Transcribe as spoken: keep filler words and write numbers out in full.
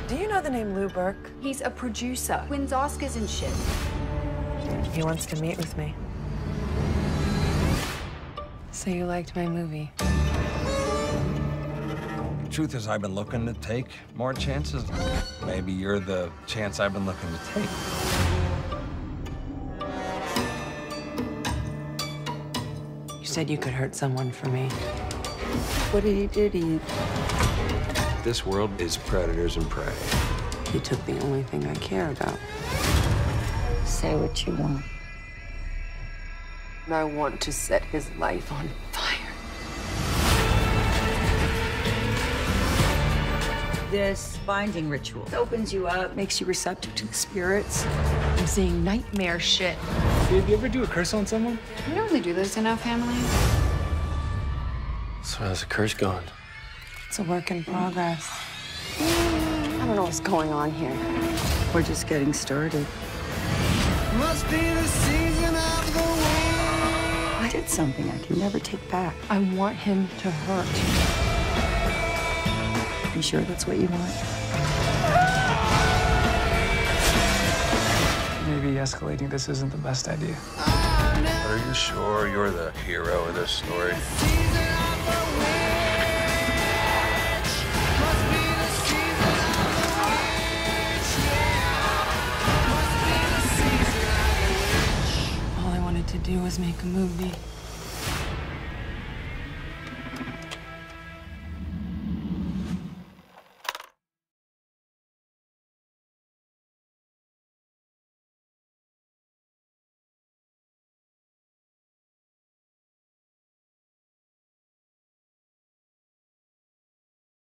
Do you know the name Lou Burke? He's a producer, wins Oscars and shit. He wants to meet with me. So you liked my movie? Truth is, I've been looking to take more chances. Maybe you're the chance I've been looking to take. You said you could hurt someone for me. What did he do to you? This world is predators and prey. He took the only thing I care about. Say what you want. I want to set his life on fire. This binding ritual opens you up, makes you receptive to the spirits. I'm seeing nightmare shit. Did you ever do a curse on someone? We don't really do this in our family. So how's the curse going? It's a work in progress. I don't know what's going on here. We're just getting started. Must be the season of the wind. I did something I can never take back. I want him to hurt. You sure that's what you want? Maybe escalating this isn't the best idea. Are you sure you're the hero of this story? Season of the wind.